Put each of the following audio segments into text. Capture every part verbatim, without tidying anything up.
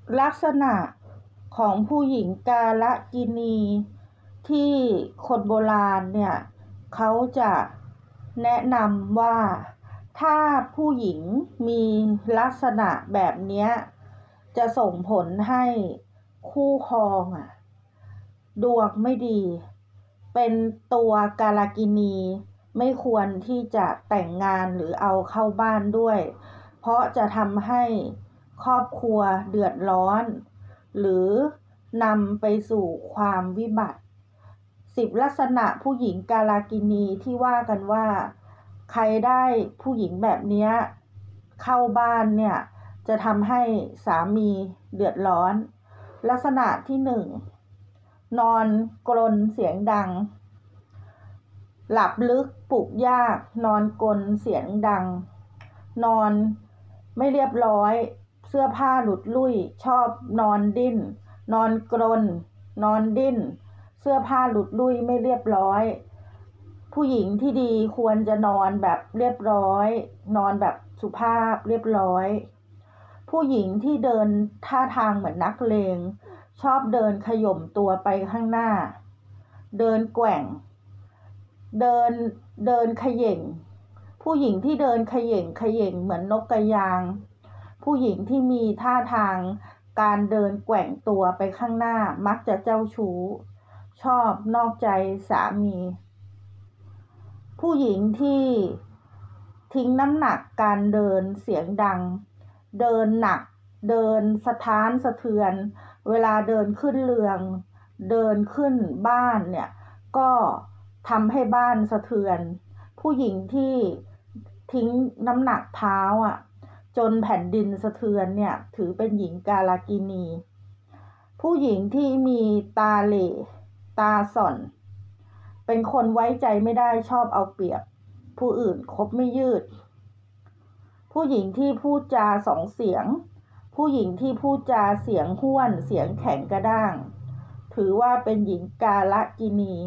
ลักษณะของผู้หญิงกาลกิณีที่คนโบราณเนี่ยเขาจะแนะนำว่าถ้าผู้หญิงมีลักษณะแบบนี้จะส่งผลให้คู่ครองอ่ะดวงไม่ดีเป็นตัวกาลกิณีไม่ควรที่จะแต่งงานหรือเอาเข้าบ้านด้วยเพราะจะทำให้ครอบครัวเดือดร้อนหรือนำไปสู่ความวิบัติสิบลักษณะผู้หญิงกาลกิณีที่ว่ากันว่าใครได้ผู้หญิงแบบนี้เข้าบ้านเนี่ยจะทำให้สามีเดือดร้อนลักษณะที่หนึ่งนอนกรนเสียงดังหลับลึกปลุกยากนอนกรนเสียงดังนอนไม่เรียบร้อยเสื้อผ้าหลุดลุ่ยชอบนอนดิ้นนอนกรนนอนดิ้นเสื้อผ้าหลุดลุ่ยไม่เรียบร้อยผู้หญิงที่ดีควรจะนอนแบบเรียบร้อยนอนแบบสุภาพเรียบร้อยผู้หญิงที่เดินท่าทางเหมือนนักเลงชอบเดินขย่มตัวไปข้างหน้าเดินแกว่งเดินเดินเขย่งผู้หญิงที่เดินเขย่งเขย่งเหมือนนกกระยางผู้หญิงที่มีท่าทางการเดินแกว่งตัวไปข้างหน้ามักจะเจ้าชู้ชอบนอกใจสามีผู้หญิงที่ทิ้งน้ำหนักการเดินเสียงดังเดินหนักเดินสะท้านสะเทือนเวลาเดินขึ้นเรืองเดินขึ้นบ้านเนี่ยก็ทำให้บ้านสะเทือนผู้หญิงที่ทิ้งน้ำหนักเท้าอ่ะจนแผ่นดินสะเทือนเนี่ยถือเป็นหญิงกาลกิณีผู้หญิงที่มีตาเหล่ตาส่อนเป็นคนไว้ใจไม่ได้ชอบเอาเปรียบผู้อื่นคบไม่ยืดผู้หญิงที่พูดจาสองเสียงผู้หญิงที่พูดจาเสียงห้วนเสียงแข็งกระด้างถือว่าเป็นหญิงกาลกิณี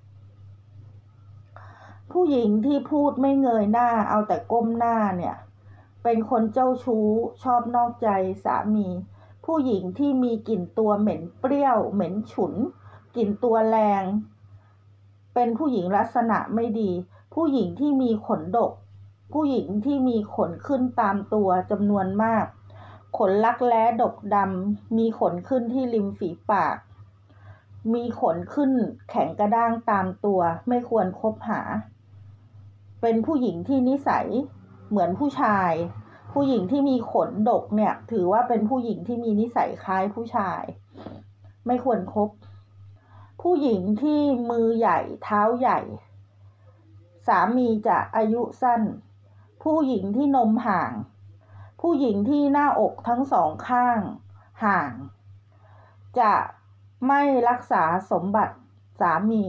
ผู้หญิงที่พูดไม่เงยหน้าเอาแต่ก้มหน้าเนี่ยเป็นคนเจ้าชู้ชอบนอกใจสามีผู้หญิงที่มีกลิ่นตัวเหม็นเปรี้ยวเหม็นฉุนกลิ่นตัวแรงเป็นผู้หญิงลักษณะไม่ดีผู้หญิงที่มีขนดกผู้หญิงที่มีขนขึ้นตามตัวจำนวนมากขนลักแร้ดกดำมีขนขึ้นที่ริมฝีปากมีขนขึ้นแข็งกระด้างตามตัวไม่ควรคบหาเป็นผู้หญิงที่นิสัยเหมือนผู้ชายผู้หญิงที่มีขนดกเนี่ยถือว่าเป็นผู้หญิงที่มีนิสัยคล้ายผู้ชายไม่ควรคบผู้หญิงที่มือใหญ่เท้าใหญ่สามีจะอายุสั้นผู้หญิงที่นมห่างผู้หญิงที่หน้าอกทั้งสองข้างห่างจะไม่รักษาสมบัติสามี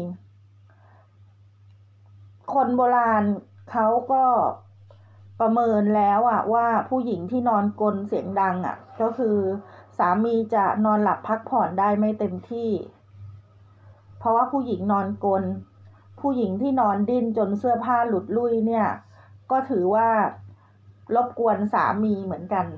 คนโบราณเขาก็ประเมินแล้วอะว่าผู้หญิงที่นอนกรนเสียงดังอะก็คือสามีจะนอนหลับพักผ่อนได้ไม่เต็มที่เพราะว่าผู้หญิงนอนกรนผู้หญิงที่นอนดิ้นจนเสื้อผ้าหลุดลุ่ยเนี่ยก็ถือว่ารบกวนสามีเหมือนกัน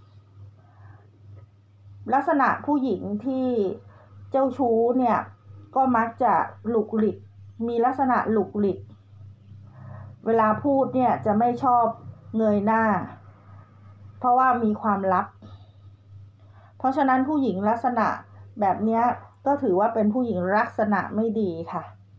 ลักษณะผู้หญิงที่เจ้าชู้เนี่ยก็มักจะหลุกหลิกมีลักษณะหลุกหลิกเวลาพูดเนี่ยจะไม่ชอบเงยหน้าเพราะว่ามีความลับเพราะฉะนั้นผู้หญิงลักษณะแบบนี้ก็ถือว่าเป็นผู้หญิงลักษณะไม่ดีค่ะ